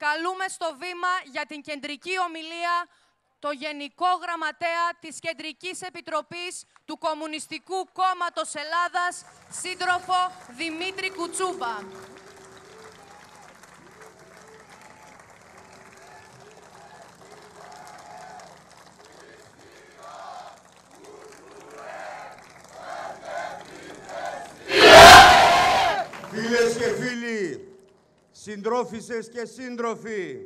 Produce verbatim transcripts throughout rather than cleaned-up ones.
Καλούμε στο βήμα για την κεντρική ομιλία το Γενικό Γραμματέα της Κεντρικής Επιτροπής του Κομμουνιστικού Κόμματος Ελλάδας, σύντροφο Δημήτρη Κουτσούμπα. Φίλες και φίλοι, συντρόφισσες και σύντροφοι,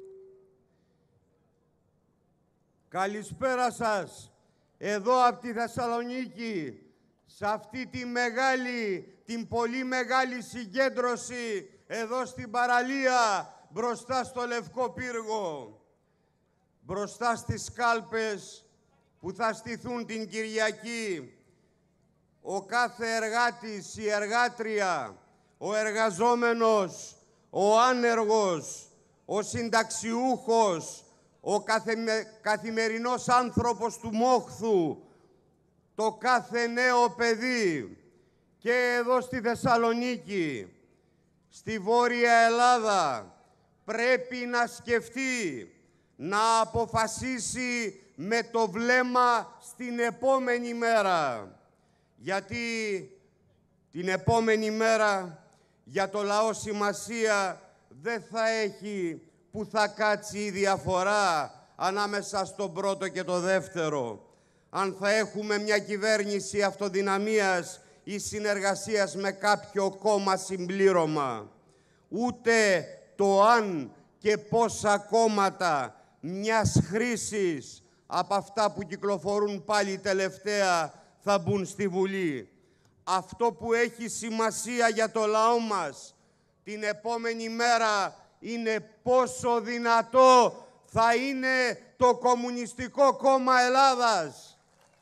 καλησπέρα σας εδώ από τη Θεσσαλονίκη, σε αυτή τη μεγάλη, την πολύ μεγάλη συγκέντρωση εδώ στην παραλία, μπροστά στο Λευκό Πύργο, μπροστά στις κάλπες που θα στηθούν την Κυριακή. Ο κάθε εργάτης, η εργάτρια, ο εργαζόμενος, ο άνεργος, ο συνταξιούχος, ο καθημε... καθημερινός άνθρωπος του μόχθου, το κάθε νέο παιδί και εδώ στη Θεσσαλονίκη, στη Βόρεια Ελλάδα, πρέπει να σκεφτεί, να αποφασίσει με το βλέμμα στην επόμενη μέρα. Γιατί την επόμενη μέρα για το λαό σημασία δεν θα έχει που θα κάτσει η διαφορά ανάμεσα στον πρώτο και το δεύτερο. Αν θα έχουμε μια κυβέρνηση αυτοδυναμίας ή συνεργασίας με κάποιο κόμμα συμπλήρωμα. Ούτε το αν και πόσα κόμματα μιας χρήσης από αυτά που κυκλοφορούν πάλι τελευταία θα μπουν στη Βουλή. Αυτό που έχει σημασία για το λαό μας την επόμενη μέρα είναι πόσο δυνατό θα είναι το Κομμουνιστικό Κόμμα Ελλάδας.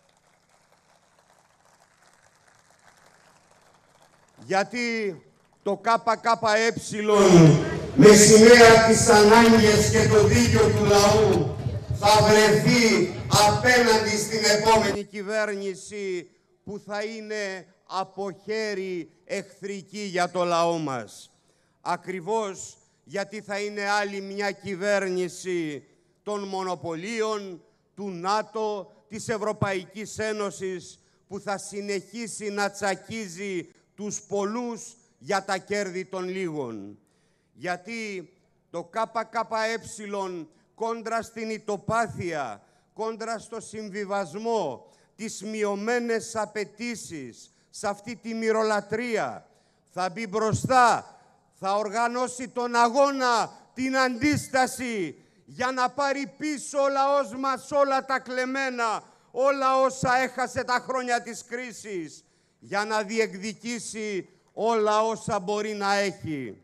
Γιατί το ΚΚΕ με σημαία τις ανάγκες και το δίκιο του λαού θα βρεθεί απέναντι στην επόμενη κυβέρνηση που θα είναι από χέρι εχθρική για το λαό μας. Ακριβώς γιατί θα είναι άλλη μια κυβέρνηση των μονοπωλίων, του ΝΑΤΟ, της Ευρωπαϊκής Ένωσης, που θα συνεχίσει να τσακίζει τους πολλούς για τα κέρδη των λίγων. Γιατί το ΚΚΕ κόντρα στην ητοπάθεια, κόντρα στο συμβιβασμό, τις μειωμένες απαιτήσεις, σε αυτή τη μυρολατρεία, θα μπει μπροστά, θα οργανώσει τον αγώνα, την αντίσταση, για να πάρει πίσω ο λαός μας όλα τα κλεμμένα, όλα όσα έχασε τα χρόνια της κρίσης, για να διεκδικήσει όλα όσα μπορεί να έχει.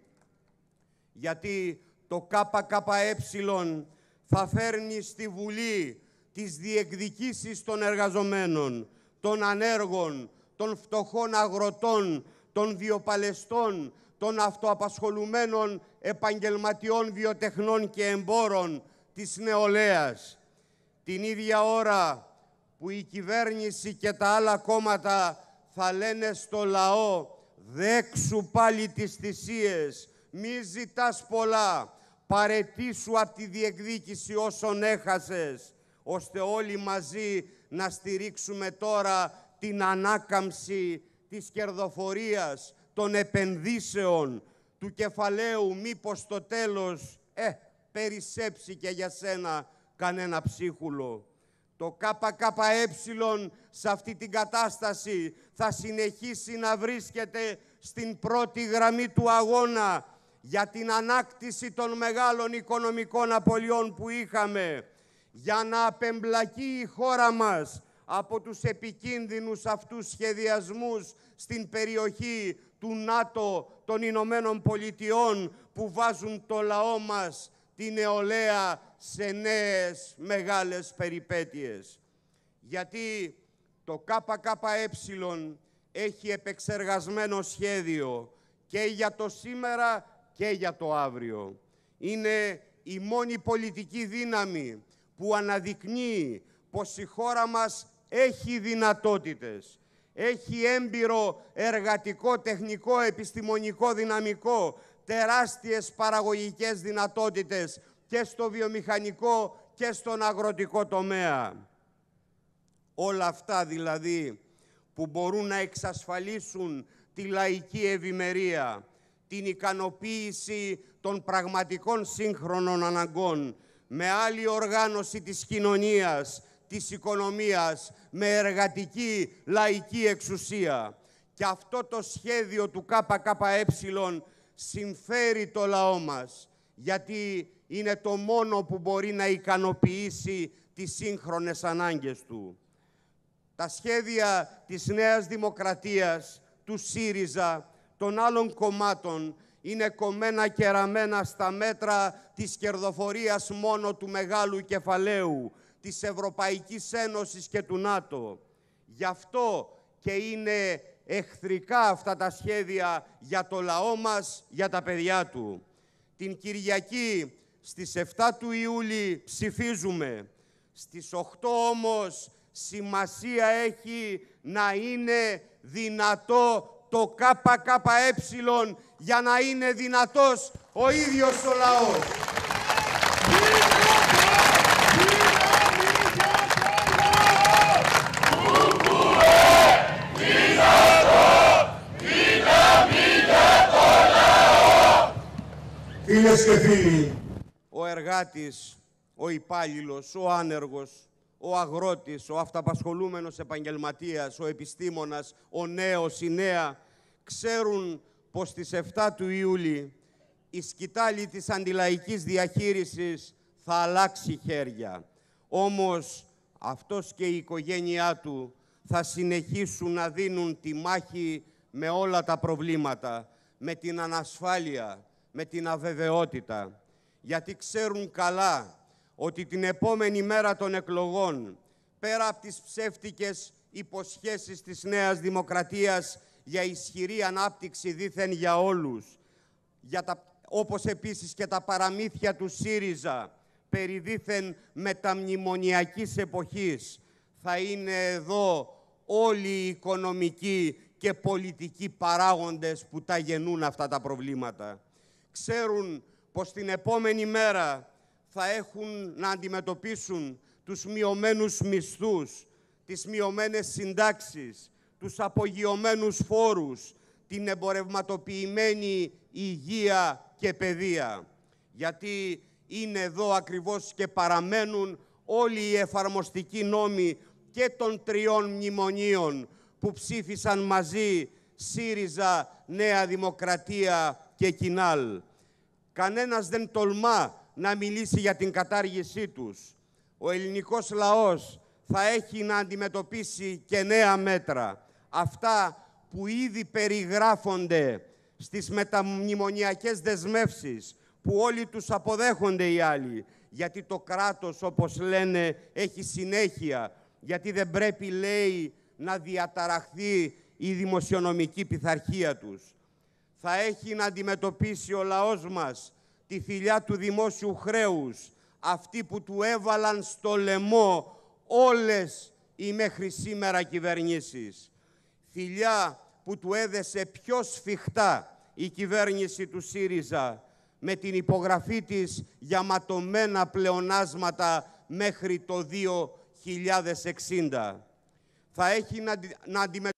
Γιατί το ΚΚΕ θα φέρνει στη Βουλή τις διεκδικήσεις των εργαζομένων, των ανέργων, των φτωχών αγροτών, των βιοπαλαιστών, των αυτοαπασχολουμένων επαγγελματιών βιοτεχνών και εμπόρων της νεολαίας. Την ίδια ώρα που η κυβέρνηση και τα άλλα κόμματα θα λένε στο λαό «Δέξου πάλι τις θυσίες, μη ζητάς πολλά, παραιτήσου από τη διεκδίκηση όσων έχασες», ώστε όλοι μαζί να στηρίξουμε τώρα την ανάκαμψη της κερδοφορίας, των επενδύσεων, του κεφαλαίου, μήπως στο τέλος, ε, περισσέψει και για σένα κανένα ψίχουλο. Το ΚΚΕ σε αυτή την κατάσταση θα συνεχίσει να βρίσκεται στην πρώτη γραμμή του αγώνα για την ανάκτηση των μεγάλων οικονομικών απολειών που είχαμε, για να απεμπλακεί η χώρα μας από τους επικίνδυνους αυτούς σχεδιασμούς στην περιοχή του ΝΑΤΟ, των Ηνωμένων Πολιτειών, που βάζουν το λαό μας, τη νεολαία, σε νέες μεγάλες περιπέτειες. Γιατί το ΚΚΕ έχει επεξεργασμένο σχέδιο και για το σήμερα και για το αύριο. Είναι η μόνη πολιτική δύναμη που αναδεικνύει πως η χώρα μας έχει δυνατότητες, έχει έμπειρο εργατικό, τεχνικό, επιστημονικό δυναμικό, τεράστιες παραγωγικές δυνατότητες και στο βιομηχανικό και στον αγροτικό τομέα. Όλα αυτά δηλαδή που μπορούν να εξασφαλίσουν τη λαϊκή ευημερία, την ικανοποίηση των πραγματικών σύγχρονων αναγκών, με άλλη οργάνωση της κοινωνίας, της οικονομίας, με εργατική λαϊκή εξουσία. Και αυτό το σχέδιο του ΚΚΕ συμφέρει το λαό μας, γιατί είναι το μόνο που μπορεί να ικανοποιήσει τις σύγχρονες ανάγκες του. Τα σχέδια της Νέας Δημοκρατίας, του ΣΥΡΙΖΑ, των άλλων κομμάτων είναι κομμένα και ραμμένα στα μέτρα της κερδοφορίας μόνο του μεγάλου κεφαλαίου, της Ευρωπαϊκής Ένωσης και του ΝΑΤΟ. Γι' αυτό και είναι εχθρικά αυτά τα σχέδια για το λαό μας, για τα παιδιά του. Την Κυριακή στις επτά του Ιούλη ψηφίζουμε. Στις οκτώ όμως σημασία έχει να είναι δυνατό το ΚΚΕ για να είναι δυνατός ο ίδιος ο λαός. Φίλες και φίλοι, ο εργάτης, ο υπάλληλος, ο άνεργος, ο αγρότης, ο αυταπασχολούμενος επαγγελματίας, ο επιστήμονας, ο νέος, η νέα, ξέρουν πως στις επτά του Ιούλη η σκητάλη της αντιλαϊκής διαχείρισης θα αλλάξει χέρια. Όμως αυτός και η οικογένειά του θα συνεχίσουν να δίνουν τη μάχη με όλα τα προβλήματα, με την ανασφάλεια, με την αβεβαιότητα, γιατί ξέρουν καλά ότι την επόμενη μέρα των εκλογών, πέρα από τις ψεύτικες υποσχέσεις της Νέας Δημοκρατίας για ισχυρή ανάπτυξη δήθεν για όλους, για τα, όπως επίσης και τα παραμύθια του ΣΥΡΙΖΑ περί δήθεν μεταμνημονιακής εποχής, θα είναι εδώ όλοι οι οικονομικοί και πολιτικοί παράγοντες που τα γεννούν αυτά τα προβλήματα. Ξέρουν πως την επόμενη μέρα θα έχουν να αντιμετωπίσουν τους μειωμένους μισθούς, τις μειωμένες συντάξεις, τους απογειωμένους φόρους, την εμπορευματοποιημένη υγεία και παιδεία. Γιατί είναι εδώ ακριβώς και παραμένουν όλοι οι εφαρμοστικοί νόμοι και των τριών μνημονίων που ψήφισαν μαζί ΣΥΡΙΖΑ, Νέα Δημοκρατία και Κινάλ. Κανένας δεν τολμά να μιλήσει για την κατάργησή τους. Ο ελληνικός λαός θα έχει να αντιμετωπίσει και νέα μέτρα. Αυτά που ήδη περιγράφονται στις μεταμνημονιακές δεσμεύσεις, που όλοι τους αποδέχονται οι άλλοι. Γιατί το κράτος, όπως λένε, έχει συνέχεια. Γιατί δεν πρέπει, λέει, να διαταραχθεί η δημοσιονομική πειθαρχία τους. Θα έχει να αντιμετωπίσει ο λαός μας τη θηλιά του δημόσιου χρέους, αυτοί που του έβαλαν στο λαιμό όλες οι μέχρι σήμερα κυβερνήσεις. Θηλιά που του έδεσε πιο σφιχτά η κυβέρνηση του ΣΥΡΙΖΑ, με την υπογραφή της για ματωμένα πλεονάσματα μέχρι το δύο χιλιάδες εξήντα. Θα έχει να, να αντιμετωπίσει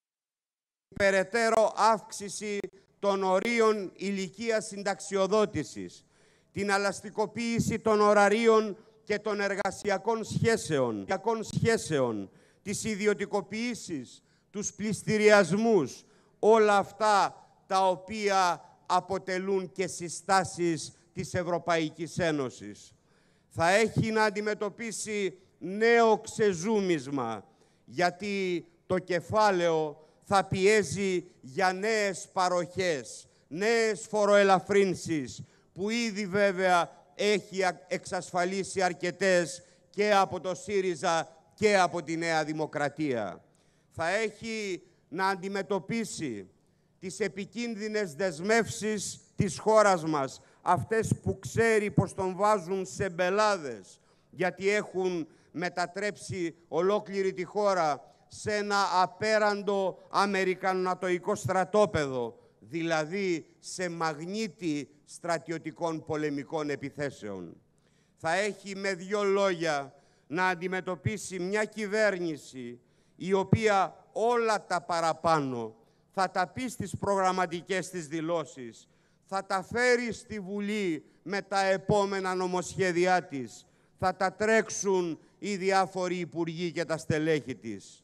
περαιτέρω αύξηση των ορίων ηλικίας συνταξιοδότησης, την ελαστικοποίηση των ωραρίων και των εργασιακών σχέσεων, σχέσεων τις ιδιωτικοποιήσεις, τους πληστηριασμούς, όλα αυτά τα οποία αποτελούν και συστάσεις της Ευρωπαϊκής Ένωσης. Θα έχει να αντιμετωπίσει νέο ξεζούμισμα, γιατί το κεφάλαιο θα πιέζει για νέες παροχές, νέες φοροελαφρύνσεις, που ήδη βέβαια έχει εξασφαλίσει αρκετές και από το ΣΥΡΙΖΑ και από τη Νέα Δημοκρατία. Θα έχει να αντιμετωπίσει τις επικίνδυνες δεσμεύσεις της χώρας μας, αυτές που ξέρει πως τον βάζουν σε μπελάδες, γιατί έχουν μετατρέψει ολόκληρη τη χώρα σε ένα απέραντο αμερικανατοϊκό στρατόπεδο, δηλαδή σε μαγνήτη στρατιωτικών πολεμικών επιθέσεων. Θα έχει με δύο λόγια να αντιμετωπίσει μια κυβέρνηση η οποία όλα τα παραπάνω θα τα πει στις προγραμματικές της δηλώσεις, θα τα φέρει στη Βουλή με τα επόμενα νομοσχέδιά της, θα τα τρέξουν οι διάφοροι υπουργοί και τα στελέχη της.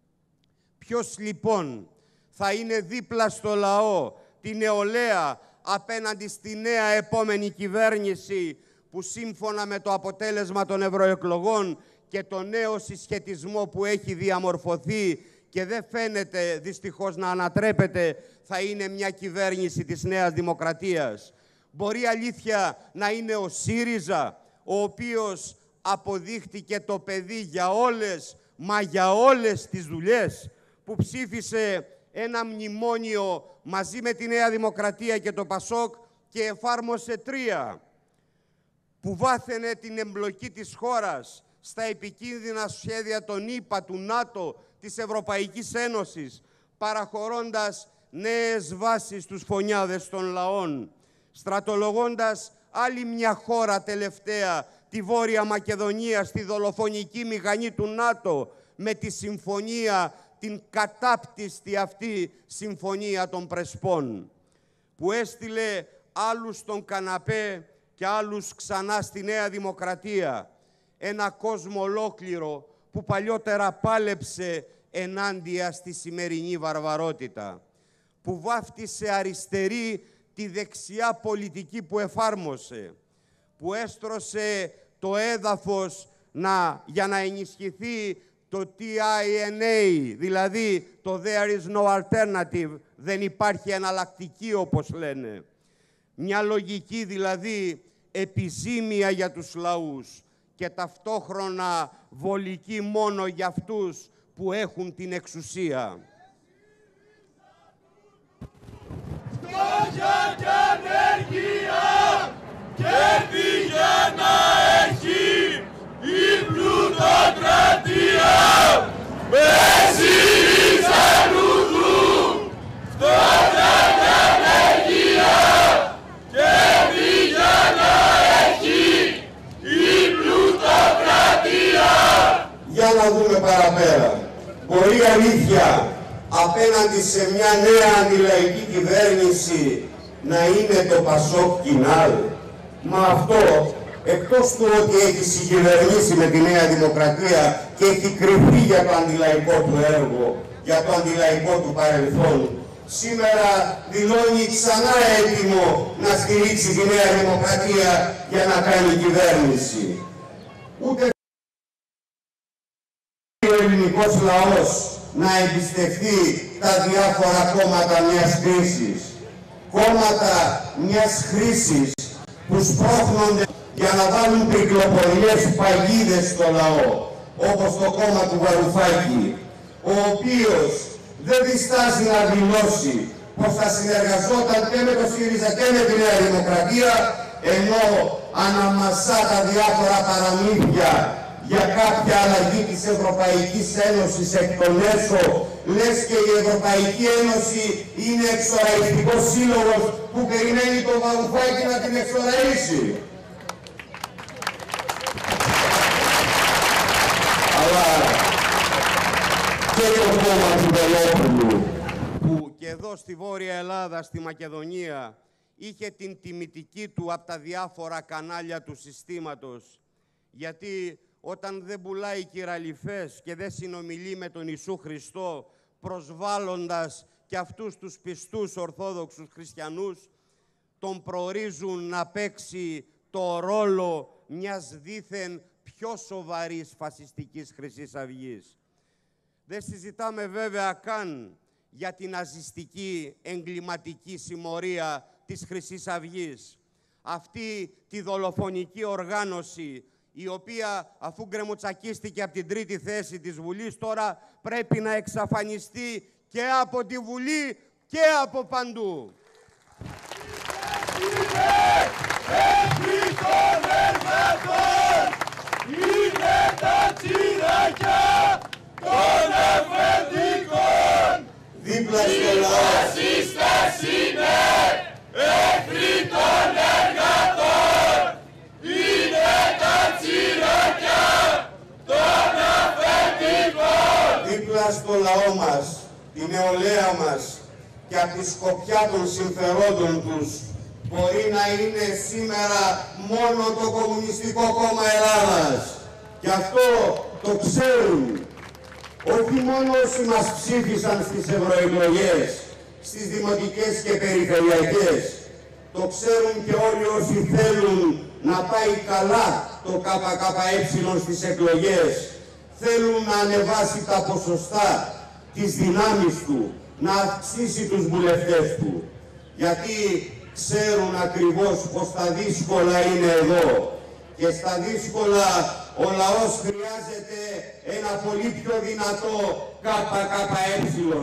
Ποιος λοιπόν θα είναι δίπλα στο λαό, τη νεολαία, απέναντι στη νέα επόμενη κυβέρνηση που σύμφωνα με το αποτέλεσμα των ευρωεκλογών και το νέο συσχετισμό που έχει διαμορφωθεί και δεν φαίνεται δυστυχώς να ανατρέπεται, θα είναι μια κυβέρνηση της Νέας Δημοκρατίας. Μπορεί αλήθεια να είναι ο ΣΥΡΙΖΑ, ο οποίος αποδείχτηκε το παιδί για όλες, μα για όλες τις δουλειές, που ψήφισε ένα μνημόνιο μαζί με τη Νέα Δημοκρατία και το ΠΑΣΟΚ και εφάρμοσε τρία, που βάθαινε την εμπλοκή της χώρας στα επικίνδυνα σχέδια των ΗΠΑ, του ΝΑΤΟ, της Ευρωπαϊκής Ένωσης, παραχωρώντας νέες βάσεις στους φωνιάδες των λαών, στρατολογώντας άλλη μια χώρα τελευταία, τη Βόρεια Μακεδονία, στη δολοφονική μηχανή του ΝΑΤΟ, με τη συμφωνία, την κατάπτυστη αυτή συμφωνία των Πρεσπών, που έστειλε άλλους στον καναπέ και άλλους ξανά στη Νέα Δημοκρατία, ένα κόσμο ολόκληρο που παλιότερα πάλεψε ενάντια στη σημερινή βαρβαρότητα, που βάφτισε αριστερή τη δεξιά πολιτική που εφάρμοσε, που έστρωσε το έδαφος να, για να ενισχυθεί το τι άι εν έι, δηλαδή το There is no alternative, δεν υπάρχει εναλλακτική όπως λένε. Μια λογική δηλαδή επιζήμια για τους λαούς και ταυτόχρονα βολική μόνο για αυτούς που έχουν την εξουσία. Φτώχεια και ανεργία, κέρδη για να έχει η πλουτοκρατία. Με ΣΥΡΙΖΑ νουδού, φτώχεια και ανεργία, κέρδη για να έχει η πλουτοκρατία. Για να δούμε παραπέρα. Μπορεί αλήθεια απέναντι σε μια νέα αντιλαϊκή κυβέρνηση να είναι το ΠΑΣΟΚ Κινάλ. Μα αυτό, εκτός του ότι έχει συγκυβερνήσει με τη Νέα Δημοκρατία και έχει κρυφεί για το αντιλαϊκό του έργο, για το αντιλαϊκό του παρελθόν, σήμερα δηλώνει ξανά έτοιμο να στηρίξει τη Νέα Δημοκρατία για να κάνει κυβέρνηση. Ούτε ο ελληνικός λαός να εμπιστευτεί τα διάφορα κόμματα μιας κρίσης. Κόμματα μιας χρήσης που σπρώχνονται για να βάλουν τρικλοποδιές παγίδες στο λαό, όπως το κόμμα του Βαρουφάκη, ο οποίος δεν διστάζει να δηλώσει πως θα συνεργαζόταν και με το ΣΥΡΙΖΑ και με τη Νέα Δημοκρατία, ενώ αναμασά τα διάφορα παραμύθια για κάποια αλλαγή της Ευρωπαϊκής Ένωσης εκ των έσω, λες και η Ευρωπαϊκή Ένωση είναι εξοραϊστικός σύλλογος που περιμένει το Βαρουφάκη να την εξοραίσει. Αλλά και το κόμμα του Βελόπουλου, που και εδώ στη Βόρεια Ελλάδα, στη Μακεδονία, είχε την τιμητική του από τα διάφορα κανάλια του συστήματος, γιατί όταν δεν πουλάει κυραλιφές και δεν συνομιλεί με τον Ιησού Χριστό, προσβάλλοντας και αυτούς τους πιστούς Ορθόδοξους Χριστιανούς, τον προορίζουν να παίξει το ρόλο μιας δήθεν πιο σοβαρής φασιστικής Χρυσής Αυγής. Δεν συζητάμε βέβαια καν για την ναζιστική εγκληματική συμμορία της Χρυσής Αυγής. Αυτή τη δολοφονική οργάνωση, η οποία αφού γκρεμοτσακίστηκε από την τρίτη θέση της Βουλής, τώρα πρέπει να εξαφανιστεί και από τη Βουλή και από παντού. Είναι εχθροί των εργατών, είναι τα τσιράκια των αφεντικών, Δίπλα στο λαό. οι φασίστες τη νεολαία μας και από τη σκοπιά των συμφερόντων τους μπορεί να είναι σήμερα μόνο το Κομμουνιστικό Κόμμα Ελλάδας. Και αυτό το ξέρουν όχι μόνο όσοι μας ψήφισαν στις ευρωεκλογές, στις δημοτικές και περιφερειακές. Το ξέρουν και όλοι όσοι θέλουν να πάει καλά το ΚΚΕ στις εκλογές. Θέλουν να ανεβάσει τα ποσοστά, τις δυνάμεις του, να αυξήσει τους βουλευτές του. Γιατί ξέρουν ακριβώς πως τα δύσκολα είναι εδώ. Και στα δύσκολα ο λαός χρειάζεται ένα πολύ πιο δυνατό ΚΚΕ.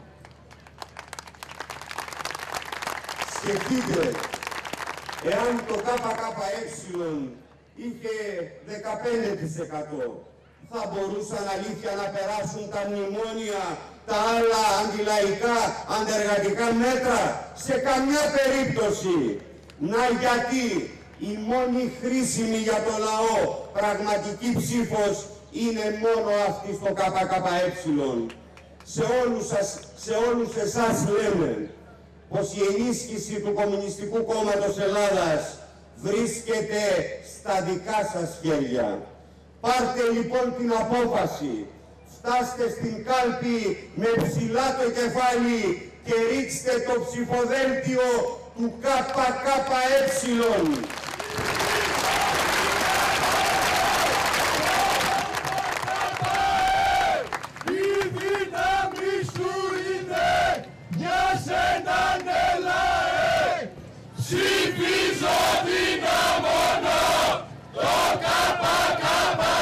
Σκεφτείτε, εάν το ΚΚΕ είχε δεκαπέντε τοις εκατό, θα μπορούσαν αλήθεια να περάσουν τα μνημόνια, τα άλλα αντιλαϊκά, αντεργατικά μέτρα? Σε καμιά περίπτωση. Να γιατί η μόνη χρήσιμη για το λαό πραγματική ψήφος είναι μόνο αυτή στο ΚΚΕ. Σε όλους, σας, σε όλους εσάς λέμε πως η ενίσχυση του Κομμουνιστικού Κόμματος Ελλάδας βρίσκεται στα δικά σας χέρια. Πάρτε λοιπόν την απόφαση, φτάστε στην κάλπη με ψηλά το κεφάλι και ρίξτε το ψηφοδέλτιο του ΚΚΕ. Ψηφίζω δυναμώνα το ΚΚΕ.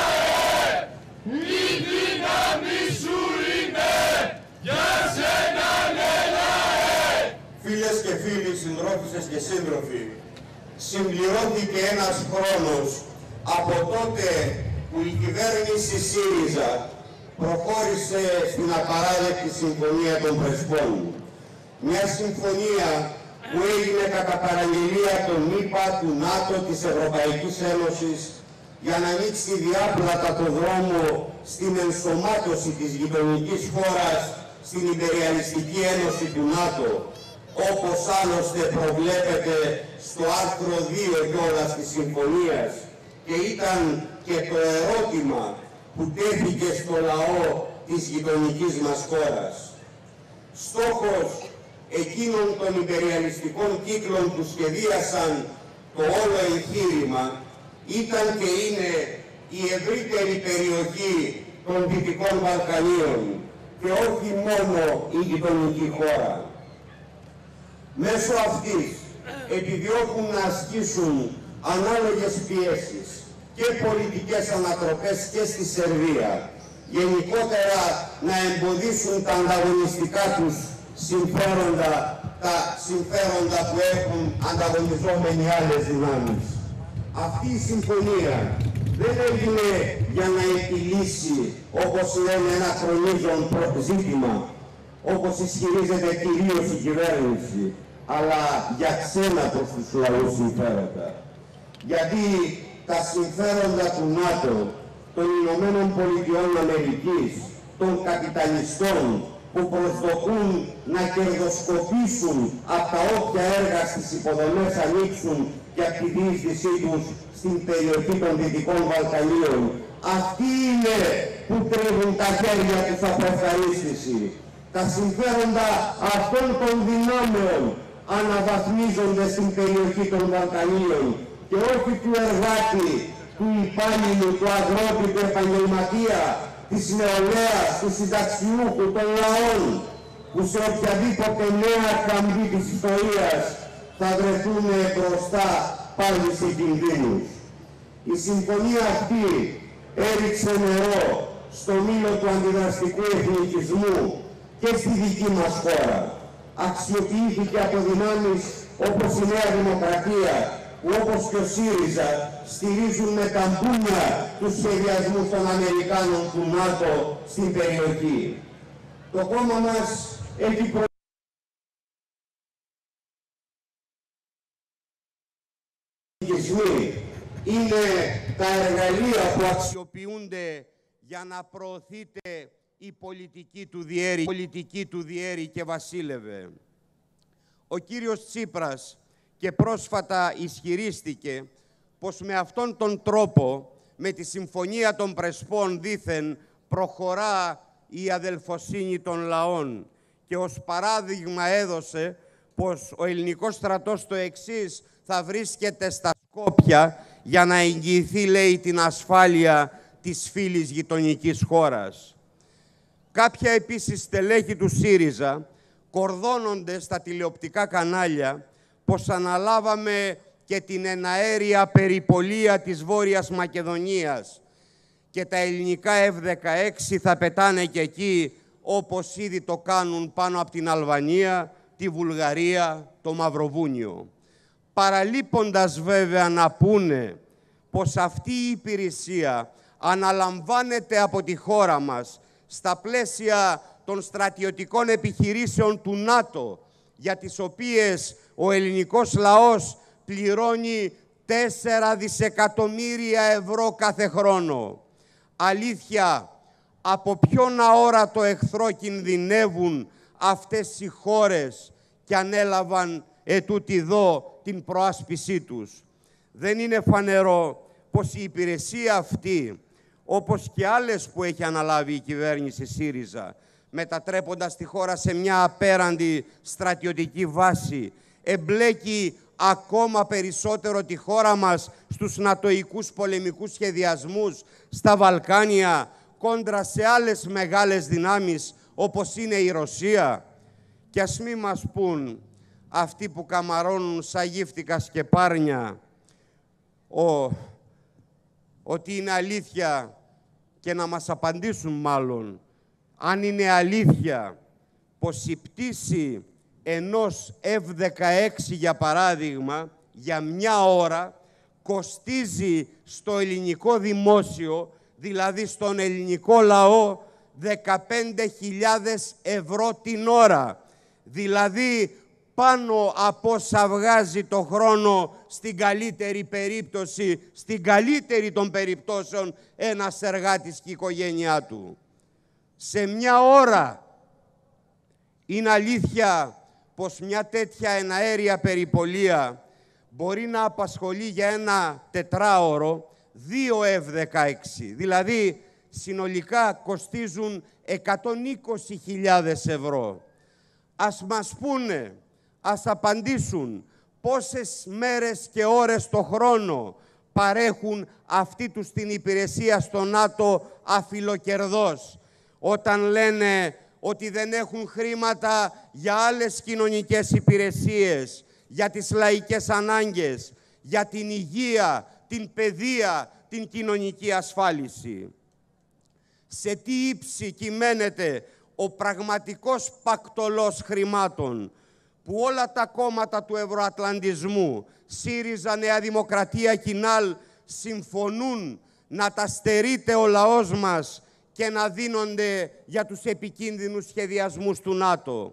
Η δύναμη σου είναι για σένα, λαέ. Φίλες και φίλοι, συντρόφισσες και σύντροφοι, συμπληρώθηκε ένας χρόνος από τότε που η κυβέρνηση ΣΥΡΙΖΑ προχώρησε στην απαράδεκτη Συμφωνία των Πρεσπών. Μια συμφωνία που έγινε κατά παραγγελία των ΗΠΑ, του ΝΑΤΟ, της Ευρωπαϊκής Ένωσης, για να ανοίξει διάπλατα το δρόμο στην ενσωμάτωση της γειτονικής χώρας στην Ιμπεριαλιστική Ένωση του ΝΑΤΟ, όπως άλλωστε προβλέπεται στο άρθρο δύο κιόλας της Συμφωνίας, και ήταν και το ερώτημα που τέθηκε στο λαό της γειτονικής μας χώρας. Στόχος εκείνων των υπεριαλιστικών κύκλων που σχεδίασαν το όλο εγχείρημα ήταν και είναι η ευρύτερη περιοχή των Δυτικών Βαλκανίων και όχι μόνο η γειτονική χώρα. Μέσω αυτής επιδιώκουν να ασκήσουν ανάλογες πιέσεις και πολιτικές ανατροπές και στη Σερβία, γενικότερα να εμποδίσουν τα ανταγωνιστικά τους συμφέροντα, τα συμφέροντα που έχουν ανταγωνιζόμενοι άλλες δυνάμεις. Αυτή η συμφωνία δεν έγινε για να επιλύσει, όπως λένε, ένα χρονίζον ζήτημα, όπως ισχυρίζεται κυρίως η κυβέρνηση, αλλά για ξένα προς τους λαούς συμφέροντα. Γιατί τα συμφέροντα του ΝΑΤΟ, των Ηνωμένων Πολιτειών Αμερικής, των καπιταλιστών, που προσδοκούν να κερδοσκοπήσουν από τα όποια έργα στις υποδομές ανοίξουν και από τη διείσδυσή τους στην περιοχή των Δυτικών Βαλκανίων. Αυτοί είναι που τρίβουν τα χέρια τους από ευχαρίστηση. Τα συμφέροντα αυτών των δυνάμεων αναβαθμίζονται στην περιοχή των Βαλκανίων και όχι του εργάτη, του υπάλληλου, του αγρότη, του επαγγελματία, της νεολαίας, του συνταξιούχου, των λαών, που σε οποιαδήποτε νέα καμπή της ιστορίας θα βρεθούν μπροστά πάλι σε κινδύνους. Η συμφωνία αυτή έριξε νερό στο μήλο του αντιδραστικού εθνικισμού και στη δική μας χώρα. Αξιοποιήθηκε από δυνάμεις όπως η Νέα Δημοκρατία, που όπως και ο ΣΥΡΙΖΑ στηρίζουν με τα μπούνια τους σχεδιασμούς των Αμερικάνων του ΝΑΤΟ στην περιοχή. Το κόμμα μας έχει προ... είναι τα εργαλεία που αξιοποιούνται για να προωθείτε η πολιτική του διέρη, η πολιτική του διέρη και βασίλευε. Ο κύριος Τσίπρας και πρόσφατα ισχυρίστηκε πως με αυτόν τον τρόπο, με τη Συμφωνία των Πρεσπών δήθεν, προχωρά η αδελφοσύνη των λαών και ως παράδειγμα έδωσε πως ο ελληνικός στρατός το εξής θα βρίσκεται στα Σκόπια για να εγγυηθεί, λέει, την ασφάλεια της φίλης γειτονικής χώρας. Κάποια επίσης στελέχη του ΣΥΡΙΖΑ κορδώνονται στα τηλεοπτικά κανάλια πως αναλάβαμε και την εναέρια περιπολία της Βόρειας Μακεδονίας και τα ελληνικά εφ δεκαέξι θα πετάνε και εκεί όπως ήδη το κάνουν πάνω από την Αλβανία, τη Βουλγαρία, το Μαυροβούνιο. Παραλείποντας βέβαια να πούνε πως αυτή η υπηρεσία αναλαμβάνεται από τη χώρα μας στα πλαίσια των στρατιωτικών επιχειρήσεων του ΝΑΤΟ, για τις οποίες ο ελληνικός λαός πληρώνει τέσσερα δισεκατομμύρια ευρώ κάθε χρόνο. Αλήθεια, από ποιον αόρατο εχθρό κινδυνεύουν αυτές οι χώρες και ανέλαβαν ετούτοιδώ την προάσπισή τους? Δεν είναι φανερό πως η υπηρεσία αυτή, όπως και άλλες που έχει αναλάβει η κυβέρνηση ΣΥΡΙΖΑ, μετατρέποντας τη χώρα σε μια απέραντη στρατιωτική βάση, εμπλέκει ακόμα περισσότερο τη χώρα μας στους νατοικούς πολεμικούς σχεδιασμούς στα Βαλκάνια, κόντρα σε άλλες μεγάλες δυνάμεις όπως είναι η Ρωσία. Και ας μη μας πούν αυτοί που καμαρώνουν σαν γύφτικα σκεπάρνια ο, ότι είναι αλήθεια και να μας απαντήσουν μάλλον αν είναι αλήθεια πως η πτήση ενός εφ δεκαέξι, για παράδειγμα, για μια ώρα κοστίζει στο ελληνικό δημόσιο, δηλαδή στον ελληνικό λαό, δεκαπέντε χιλιάδες ευρώ την ώρα. Δηλαδή πάνω από όσα βγάζει το χρόνο στην καλύτερη περίπτωση, στην καλύτερη των περιπτώσεων, ένας εργάτης και η οικογένειά του. Σε μια ώρα είναι αλήθεια πως μια τέτοια εναέρια περιπολία μπορεί να απασχολεί για ένα τετράωρο δύο εφ δεκαέξι. Δηλαδή, συνολικά κοστίζουν εκατόν είκοσι χιλιάδες ευρώ. Ας μας πούνε, ας απαντήσουν πόσες μέρες και ώρες το χρόνο παρέχουν αυτοί τους την υπηρεσία στο ΝΑΤΟ αφιλοκερδός, όταν λένε ότι δεν έχουν χρήματα για άλλες κοινωνικές υπηρεσίες, για τις λαϊκές ανάγκες, για την υγεία, την παιδεία, την κοινωνική ασφάλιση. Σε τι ύψη κυμαίνεται ο πραγματικός πακτολός χρημάτων που όλα τα κόμματα του ευρωατλαντισμού, ΣΥΡΙΖΑ, Νέα Δημοκρατία, Κινάλ, συμφωνούν να τα στερείται ο λαός μας και να δίνονται για τους επικίνδυνους σχεδιασμούς του ΝΑΤΟ.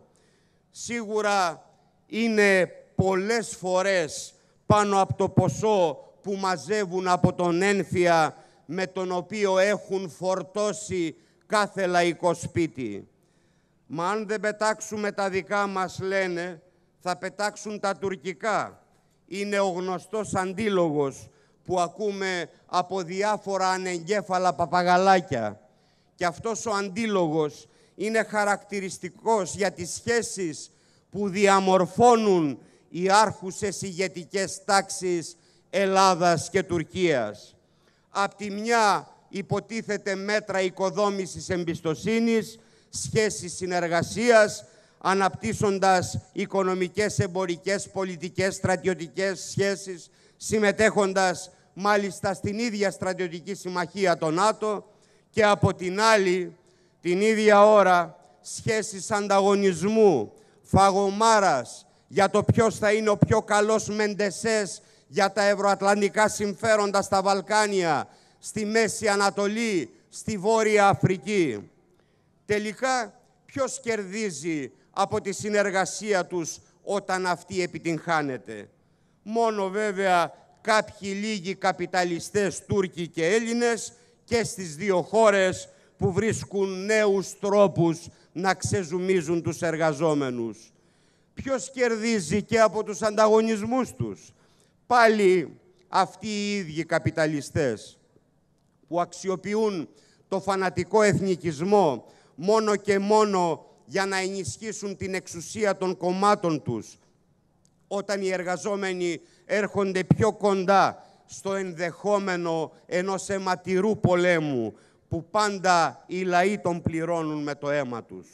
Σίγουρα είναι πολλές φορές πάνω από το ποσό που μαζεύουν από τον ένφια με τον οποίο έχουν φορτώσει κάθε λαϊκό σπίτι. Μα αν δεν πετάξουμε τα δικά μας, λένε, θα πετάξουν τα τουρκικά. Είναι ο γνωστός αντίλογος που ακούμε από διάφορα ανεγκέφαλα παπαγαλάκια. Και αυτός ο αντίλογος είναι χαρακτηριστικός για τις σχέσεις που διαμορφώνουν οι άρχουσες ηγετικές τάξεις Ελλάδας και Τουρκίας. Απ' τη μια υποτίθεται μέτρα οικοδόμησης εμπιστοσύνης, σχέσεις συνεργασίας, αναπτύσσοντας οικονομικές, εμπορικές, πολιτικές, στρατιωτικές σχέσεις, συμμετέχοντας μάλιστα στην ίδια στρατιωτική συμμαχία το ΝΑΤΟ, και από την άλλη, την ίδια ώρα, σχέσεις ανταγωνισμού, φαγωμάρας για το ποιος θα είναι ο πιο καλός μεντεσές για τα ευρωατλαντικά συμφέροντα στα Βαλκάνια, στη Μέση Ανατολή, στη Βόρεια Αφρική. Τελικά, ποιος κερδίζει από τη συνεργασία τους όταν αυτή επιτυγχάνεται? Μόνο βέβαια κάποιοι λίγοι καπιταλιστές Τούρκοι και Έλληνες, και στις δύο χώρες που βρίσκουν νέους τρόπους να ξεζουμίζουν τους εργαζόμενους. Ποιος κερδίζει και από τους ανταγωνισμούς τους? Πάλι αυτοί οι ίδιοι καπιταλιστές που αξιοποιούν το φανατικό εθνικισμό μόνο και μόνο για να ενισχύσουν την εξουσία των κομμάτων τους, όταν οι εργαζόμενοι έρχονται πιο κοντά στο ενδεχόμενο ενός αιματηρού πολέμου που πάντα οι λαοί τον πληρώνουν με το αίμα τους.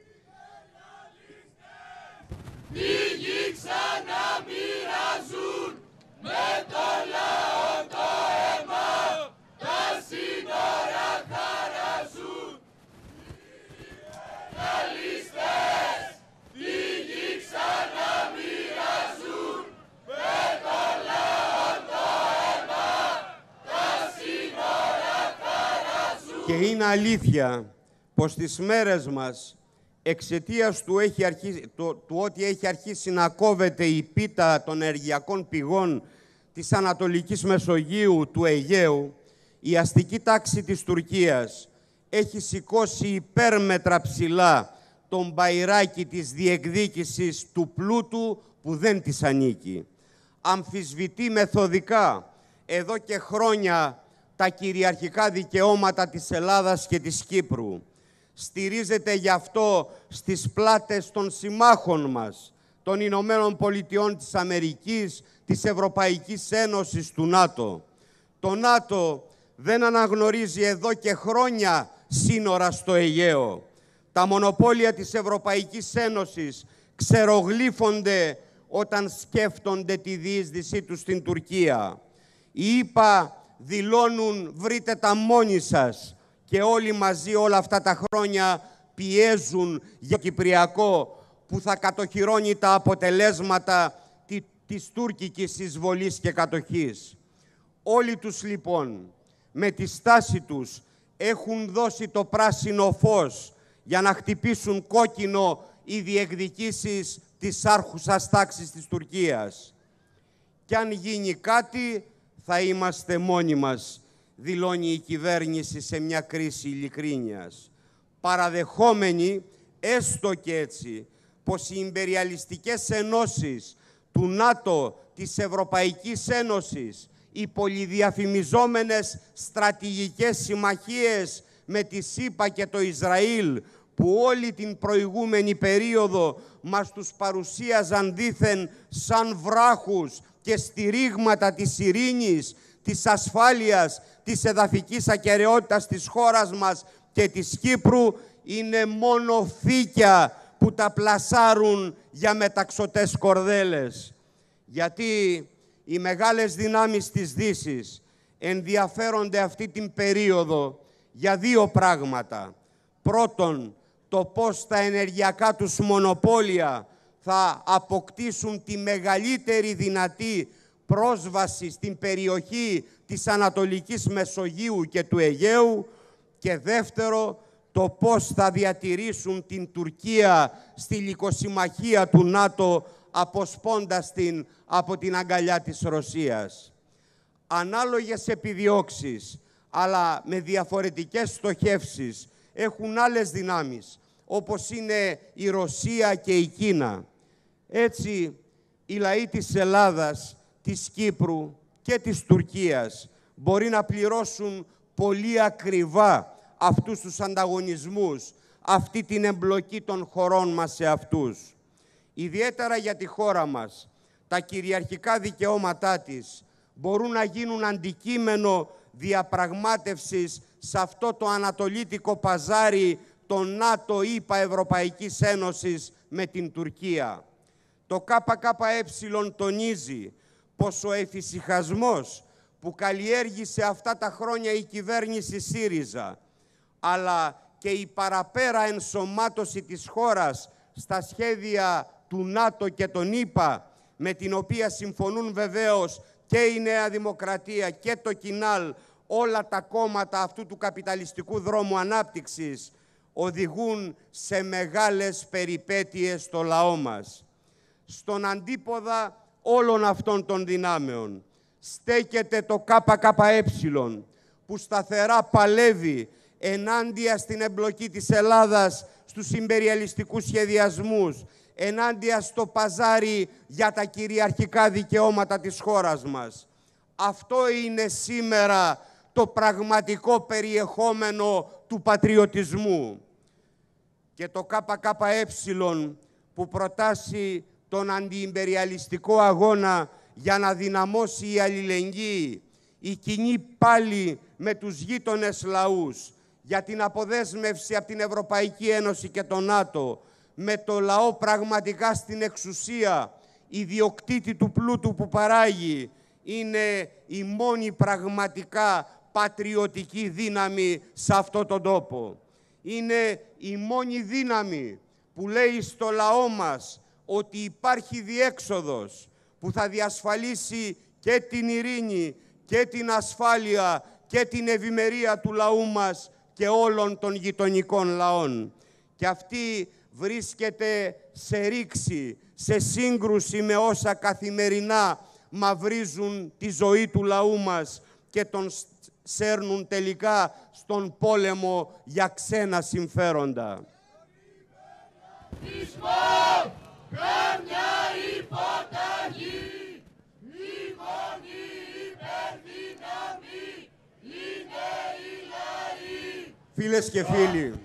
Τη γη ξαναμοιράζουν με το λαό το αίμα, τα σύνορα χαράζουν. Ναλίστες, τη γη ξαναμοιράζουν με το λαό το αίμα, τα σύνορα χαράζουν. Και είναι αλήθεια πως στις μέρες μας, εξαιτίας του, έχει αρχίσει, το, του ότι έχει αρχίσει να κόβεται η πίτα των ενεργειακών πηγών της Ανατολικής Μεσογείου, του Αιγαίου, η αστική τάξη της Τουρκίας έχει σηκώσει υπέρμετρα ψηλά τον μπαϊράκι της διεκδίκησης του πλούτου που δεν της ανήκει. Αμφισβητεί μεθοδικά εδώ και χρόνια τα κυριαρχικά δικαιώματα της Ελλάδας και της Κύπρου. Στηρίζεται γι' αυτό στις πλάτες των συμμάχων μας, των Ηνωμένων Πολιτειών της Αμερικής, της Ευρωπαϊκής Ένωσης, του ΝΑΤΟ. Το ΝΑΤΟ δεν αναγνωρίζει εδώ και χρόνια σύνορα στο Αιγαίο. Τα μονοπόλια της Ευρωπαϊκής Ένωσης ξερογλύφονται όταν σκέφτονται τη διείσδυσή τους στην Τουρκία. Οι ΗΠΑ δηλώνουν «βρείτε τα μόνοι σας» και όλοι μαζί όλα αυτά τα χρόνια πιέζουν για Κυπριακό που θα κατοχυρώνει τα αποτελέσματα της τουρκικής εισβολής και κατοχής. Όλοι τους λοιπόν με τη στάση τους έχουν δώσει το πράσινο φως για να χτυπήσουν κόκκινο οι διεκδικήσεις της άρχουσας τάξης της Τουρκίας. Κι αν γίνει κάτι θα είμαστε μόνοι μας, δηλώνει η κυβέρνηση σε μια κρίση ειλικρίνειας, παραδεχόμενοι έστω και έτσι πως οι ιμπεριαλιστικές ενώσεις του ΝΑΤΟ, της Ευρωπαϊκής Ένωσης, οι πολυδιαφημιζόμενες στρατηγικές συμμαχίες με τη ΣΥΠΑ και το Ισραήλ, που όλη την προηγούμενη περίοδο μας τους παρουσίαζαν δήθεν σαν βράχους και στηρίγματα της ειρήνης, της ασφάλειας, της εδαφικής ακεραιότητας της χώρας μας και της Κύπρου, είναι μόνο φύκια που τα πλασάρουν για μεταξωτές κορδέλες. Γιατί οι μεγάλες δυνάμεις της Δύσης ενδιαφέρονται αυτή την περίοδο για δύο πράγματα. Πρώτον, το πώς τα ενεργειακά τους μονοπόλια θα αποκτήσουν τη μεγαλύτερη δυνατή πρόσβαση στην περιοχή της Ανατολικής Μεσογείου και του Αιγαίου, και δεύτερο, το πώς θα διατηρήσουν την Τουρκία στη λικοσυμμαχία του ΝΑΤΟ, αποσπώντας την από την αγκαλιά της Ρωσίας. Ανάλογες επιδιώξεις, αλλά με διαφορετικές στοχεύσεις, έχουν άλλες δυνάμεις, όπως είναι η Ρωσία και η Κίνα. Έτσι, οι λαοί της Ελλάδας, της Κύπρου και της Τουρκίας μπορεί να πληρώσουν πολύ ακριβά αυτούς τους ανταγωνισμούς, αυτή την εμπλοκή των χωρών μας σε αυτούς. Ιδιαίτερα για τη χώρα μας, τα κυριαρχικά δικαιώματά της μπορούν να γίνουν αντικείμενο διαπραγμάτευσης σε αυτό το ανατολίτικο παζάρι των ΝΑΤΟ, ΗΠΑ, Ευρωπαϊκής Ένωσης με την Τουρκία. Το ΚΚΕ τονίζει πως ο εφησυχασμός που καλλιέργησε αυτά τα χρόνια η κυβέρνηση ΣΥΡΙΖΑ, αλλά και η παραπέρα ενσωμάτωση της χώρας στα σχέδια του ΝΑΤΟ και των ΗΠΑ, με την οποία συμφωνούν βεβαίως και η Νέα Δημοκρατία και το Κινάλ, όλα τα κόμματα αυτού του καπιταλιστικού δρόμου ανάπτυξης, οδηγούν σε μεγάλες περιπέτειες στο λαό μας. Στον αντίποδα όλων αυτών των δυνάμεων στέκεται το ΚΚΕ, που σταθερά παλεύει ενάντια στην εμπλοκή της Ελλάδας στους ιμπεριαλιστικούς σχεδιασμούς, ενάντια στο παζάρι για τα κυριαρχικά δικαιώματα της χώρας μας. Αυτό είναι σήμερα το πραγματικό περιεχόμενο του πατριωτισμού. Και το ΚΚΕ που προτάσει τον αντιιμπεριαλιστικό αγώνα για να δυναμώσει η αλληλεγγύη, η κοινή πάλι με τους γείτονες λαούς, για την αποδέσμευση από την Ευρωπαϊκή Ένωση και το ΝΑΤΟ, με το λαό πραγματικά στην εξουσία, ιδιοκτήτη του πλούτου που παράγει, είναι η μόνη πραγματικά πατριωτική δύναμη σε αυτό τον τόπο. Είναι η μόνη δύναμη που λέει στο λαό μας ότι υπάρχει διέξοδος που θα διασφαλίσει και την ειρήνη και την ασφάλεια και την ευημερία του λαού μας και όλων των γειτονικών λαών. Και αυτή βρίσκεται σε ρήξη, σε σύγκρουση με όσα καθημερινά μαυρίζουν τη ζωή του λαού μας και τον σέρνουν τελικά στον πόλεμο για ξένα συμφέροντα. Καμιά υποταγή, η μόνη υπερδύναμη είναι η λαή. Φίλες και φίλοι,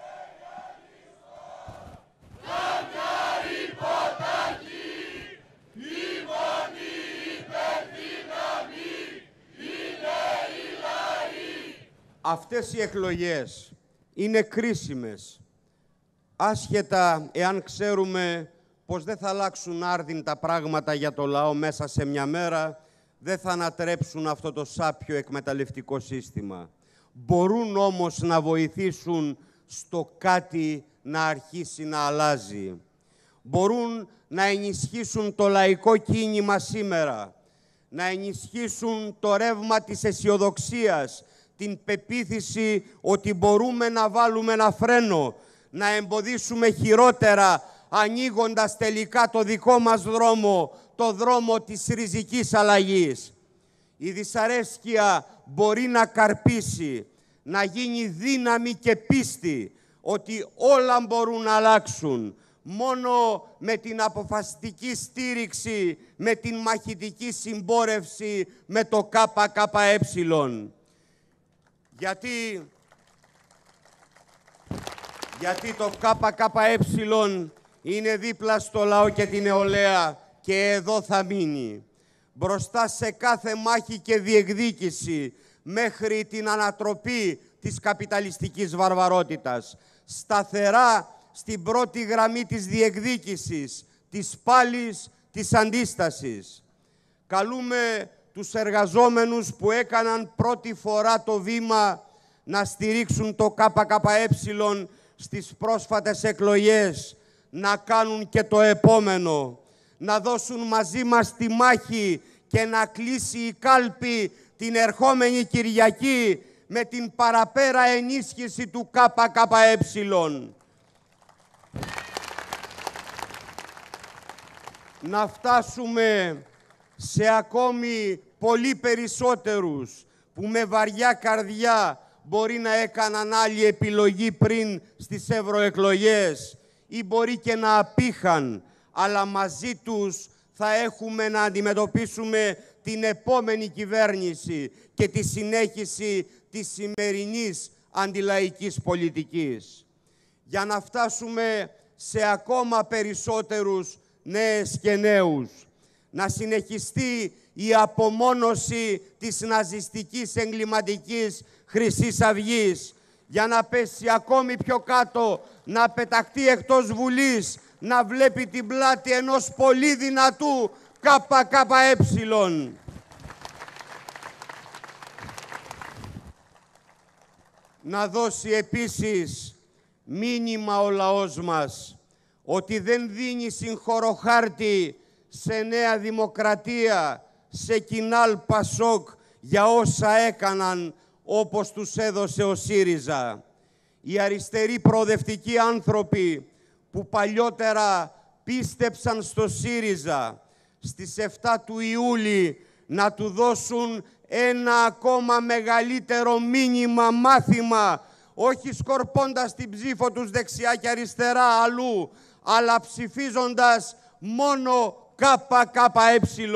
Καμιά υποταγή, η μόνη υπερδύναμη είναι η λαή. αυτές οι εκλογές είναι κρίσιμες, άσχετα εάν ξέρουμε πως δεν θα αλλάξουν άρδιν τα πράγματα για το λαό μέσα σε μια μέρα, δεν θα ανατρέψουν αυτό το σάπιο εκμεταλλευτικό σύστημα. Μπορούν όμως να βοηθήσουν στο κάτι να αρχίσει να αλλάζει. Μπορούν να ενισχύσουν το λαϊκό κίνημα σήμερα, να ενισχύσουν το ρεύμα της αισιοδοξίας, την πεποίθηση ότι μπορούμε να βάλουμε ένα φρένο, να εμποδίσουμε χειρότερα, ανοίγοντας τελικά το δικό μας δρόμο, το δρόμο της ριζικής αλλαγής. Η δυσαρέσκεια μπορεί να καρπίσει, να γίνει δύναμη και πίστη ότι όλα μπορούν να αλλάξουν. Μόνο με την αποφασιστική στήριξη, με την μαχητική συμπόρευση με το ΚΚΕ. Γιατί... Γιατί το ΚΚΕ είναι δίπλα στο λαό και την νεολαία και εδώ θα μείνει. Μπροστά σε κάθε μάχη και διεκδίκηση μέχρι την ανατροπή της καπιταλιστικής βαρβαρότητας. Σταθερά στην πρώτη γραμμή της διεκδίκησης, της πάλης, της αντίστασης. Καλούμε τους εργαζόμενους που έκαναν πρώτη φορά το βήμα να στηρίξουν το ΚΚΕ στις πρόσφατες εκλογές, να κάνουν και το επόμενο, να δώσουν μαζί μας τη μάχη και να κλείσει η κάλπη την ερχόμενη Κυριακή με την παραπέρα ενίσχυση του ΚΚΕ. Να φτάσουμε σε ακόμη πολύ περισσότερους που με βαριά καρδιά μπορεί να έκαναν άλλη επιλογή πριν στις ευρωεκλογές ή μπορεί και να απήχαν, αλλά μαζί τους θα έχουμε να αντιμετωπίσουμε την επόμενη κυβέρνηση και τη συνέχιση της σημερινής αντιλαϊκής πολιτικής. Για να φτάσουμε σε ακόμα περισσότερους νέες και νέους, να συνεχιστεί η απομόνωση της ναζιστικής εγκληματικής Χρυσής Αυγής, για να πέσει ακόμη πιο κάτω, να πεταχτεί εκτός Βουλής, να βλέπει την πλάτη ενός πολύ δυνατού ΚΚΕ. Να δώσει επίσης μήνυμα ο λαός μας ότι δεν δίνει συγχωροχάρτη σε Νέα Δημοκρατία, σε Κινάλ Πασόκ για όσα έκαναν όπως τους έδωσε ο ΣΥΡΙΖΑ. Οι αριστεροί προοδευτικοί άνθρωποι που παλιότερα πίστεψαν στο ΣΥΡΙΖΑ στις εφτά του Ιούλη να του δώσουν ένα ακόμα μεγαλύτερο μήνυμα μάθημα όχι σκορπώντας την ψήφο τους δεξιά και αριστερά αλλού, αλλά ψηφίζοντας μόνο ΚΚΕ.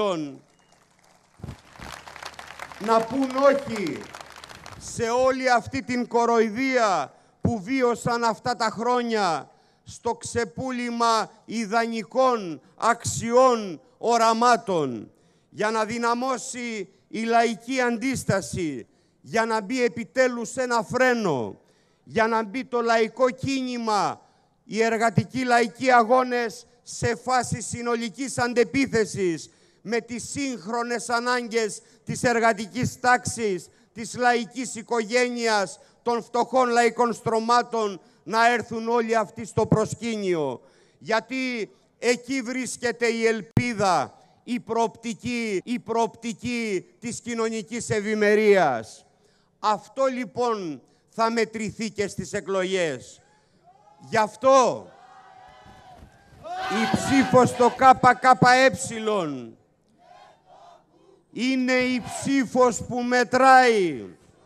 Να πούν όχι σε όλη αυτή την κοροϊδία που βίωσαν αυτά τα χρόνια στο ξεπούλημα ιδανικών αξιών οραμάτων, για να δυναμώσει η λαϊκή αντίσταση, για να μπει επιτέλους ένα φρένο, για να μπει το λαϊκό κίνημα, οι εργατικοί λαϊκοί αγώνες σε φάση συνολικής αντεπίθεσης με τις σύγχρονες ανάγκες της εργατικής τάξης, της λαϊκής οικογένειας, των φτωχών λαϊκών στρωμάτων, να έρθουν όλοι αυτοί στο προσκήνιο. Γιατί εκεί βρίσκεται η ελπίδα, η προοπτική, η προοπτική της κοινωνικής ευημερίας. Αυτό λοιπόν θα μετρηθεί και στις εκλογές. Γι' αυτό η ψήφος στο ΚΚΕ είναι η ψήφος που μετράει.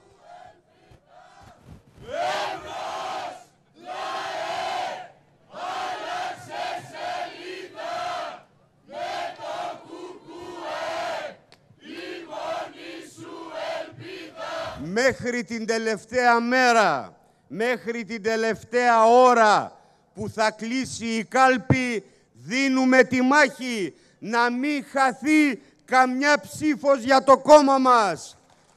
Μέχρι την τελευταία μέρα, μέχρι την τελευταία ώρα που θα κλείσει η κάλπη, δίνουμε τη μάχη να μην χαθεί καμιά ψήφος για το κόμμα μας.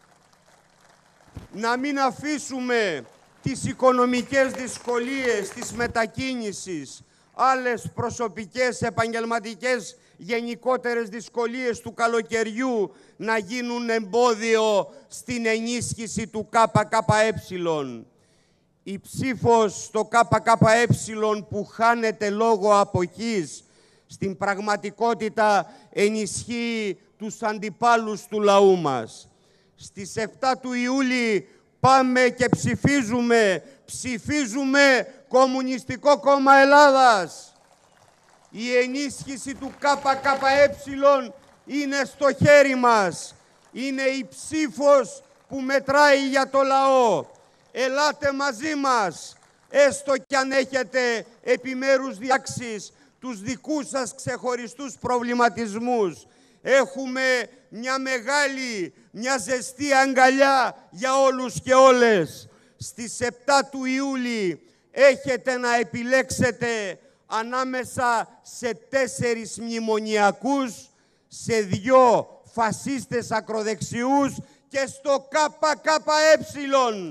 Να μην αφήσουμε τις οικονομικές δυσκολίες της μετακίνησης, άλλες προσωπικές, επαγγελματικές, γενικότερες δυσκολίες του καλοκαιριού να γίνουν εμπόδιο στην ενίσχυση του ΚΚΕ. Η ψήφος στο ΚΚΕ που χάνεται λόγω αποχής, στην πραγματικότητα ενισχύει τους αντιπάλους του λαού μας. Στις επτά του Ιούλη πάμε και ψηφίζουμε, ψηφίζουμε Κομμουνιστικό Κόμμα Ελλάδας. Η ενίσχυση του ΚΚΕ είναι στο χέρι μας. Είναι η ψήφος που μετράει για το λαό. Ελάτε μαζί μας, έστω κι αν έχετε επιμέρους διάξεις, τους δικούς σας ξεχωριστούς προβληματισμούς. Έχουμε μια μεγάλη, μια ζεστή αγκαλιά για όλους και όλες. Στις επτά του Ιούλη έχετε να επιλέξετε ανάμεσα σε τέσσερις μνημονιακούς, σε δυο φασίστες ακροδεξιούς και στο ΚΚΕ.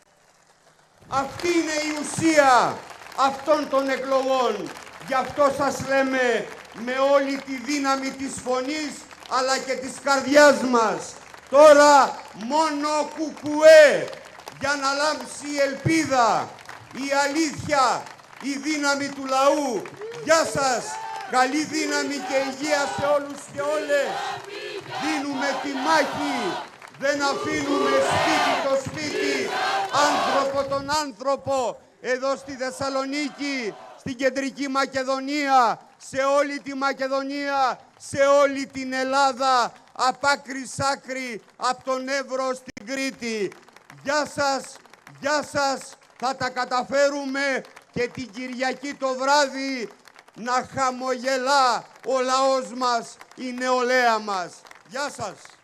Αυτή είναι η ουσία αυτών των εκλογών. Γι' αυτό σας λέμε με όλη τη δύναμη της φωνής αλλά και της καρδιάς μας. Τώρα μόνο κουκουέ για να λάμψει η ελπίδα, η αλήθεια, η δύναμη του λαού. Γεια σας, καλή δύναμη και υγεία σε όλους και όλες. Δίνουμε τη μάχη, δεν αφήνουμε σπίτι το σπίτι, άνθρωπο τον άνθρωπο, εδώ στη Θεσσαλονίκη, στην Κεντρική Μακεδονία, σε όλη τη Μακεδονία, σε όλη την Ελλάδα, απ' άκρη σ' άκρη, απ' τον Εύρο στην Κρήτη. Γεια σας, γεια σας, θα τα καταφέρουμε και την Κυριακή το βράδυ να χαμογελά ο λαός μας, η νεολαία μας. Γεια σας.